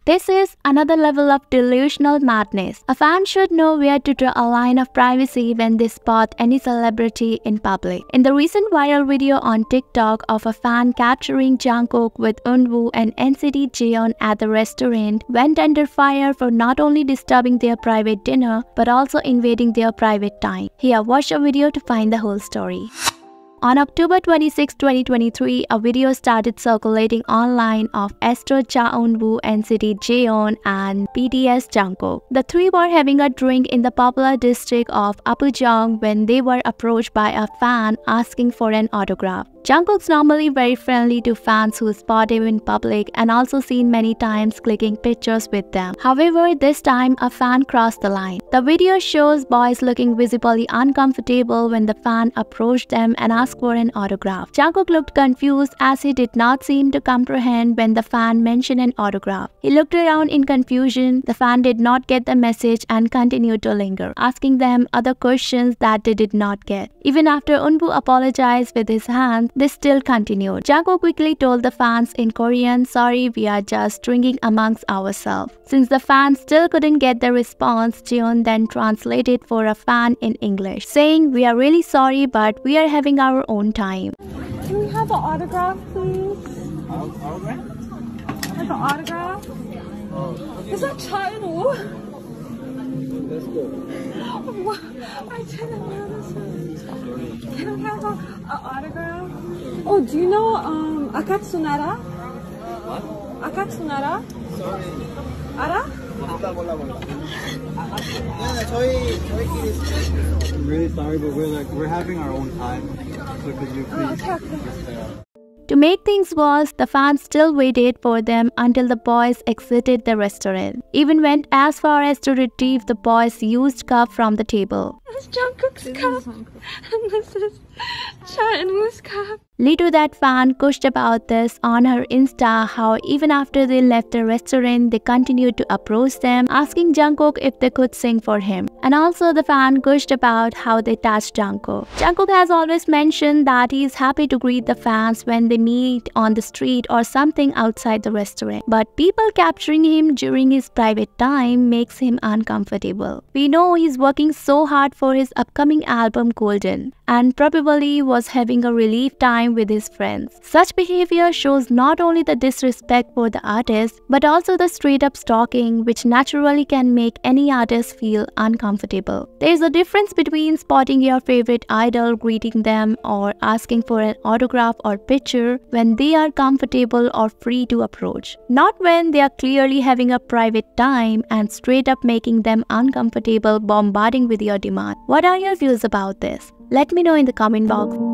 This is another level of delusional madness. A fan should know where to draw a line of privacy when they spot any celebrity in public. In the recent viral video on TikTok of a fan capturing Jungkook with Eunwoo and NCT Jeon at the restaurant, went under fire for not only disturbing their private dinner but also invading their private time. Here, watch a video to find the whole story. On October 26, 2023, a video started circulating online of Astro Cha Eunwoo, NCT Jeon, and BTS Jungkook. The three were having a drink in the popular district of Apgujeong when they were approached by a fan asking for an autograph. Jungkook's normally very friendly to fans who spot him in public and also seen many times clicking pictures with them. However, this time a fan crossed the line. The video shows boys looking visibly uncomfortable when the fan approached them and asked for an autograph. Jungkook looked confused as he did not seem to comprehend when the fan mentioned an autograph. He looked around in confusion. The fan did not get the message and continued to linger, asking them other questions that they did not get. Even after Eunwoo apologized with his hand, they still continued. Jungkook quickly told the fans in Korean, "Sorry, we are just drinking amongst ourselves." Since the fans still couldn't get the response, Jeon then translated for a fan in English, saying, "We are really sorry, but we are having our own time." Can we have an autograph, please? Autograph? Have an autograph? Is that Cha Eun-woo? Let's go. I didn't know this was. Can I have an autograph? Oh, do you know Akatsunara? What? Akatsunara? Sorry. 알아? 몰라. I'm really sorry, but we're having our own time. So could you please stay up? To make things worse, the fans still waited for them until the boys exited the restaurant. Even went as far as to retrieve the boys' used cup from the table. This is Jungkook's cup, and this is Cha Eun-woo's cup. Later, that fan gushed about this on her Insta, how even after they left the restaurant, they continued to approach them, asking Jungkook if they could sing for him. And also, the fan gushed about how they touched Jungkook. Jungkook has always mentioned that he is happy to greet the fans when they meet on the street or something outside the restaurant. But people capturing him during his private time makes him uncomfortable. We know he's working so hard for his upcoming album Golden, and probably was having a relief time with his friends. Such behavior shows not only the disrespect for the artist, but also the straight-up stalking, which naturally can make any artist feel uncomfortable. There is a difference between spotting your favorite idol, greeting them, or asking for an autograph or picture when they are comfortable or free to approach. Not when they are clearly having a private time and straight up making them uncomfortable, bombarding with your demand. What are your views about this? Let me know in the comment box.